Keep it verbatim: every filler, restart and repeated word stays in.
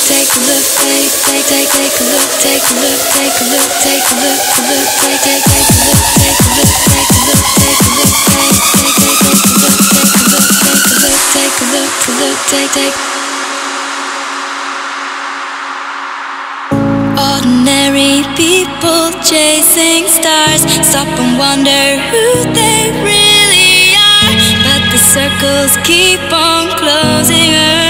take a look, take, take, take, take a look, take a look, take a look, take a look, look, take, take, take a look, take a look, take a look, take a look, take, take, take, take a look, take a look, take a look, take a look, to look, take, take. Ordinary people chasing stars, stop and wonder who they really are, but the circles keep on closing around.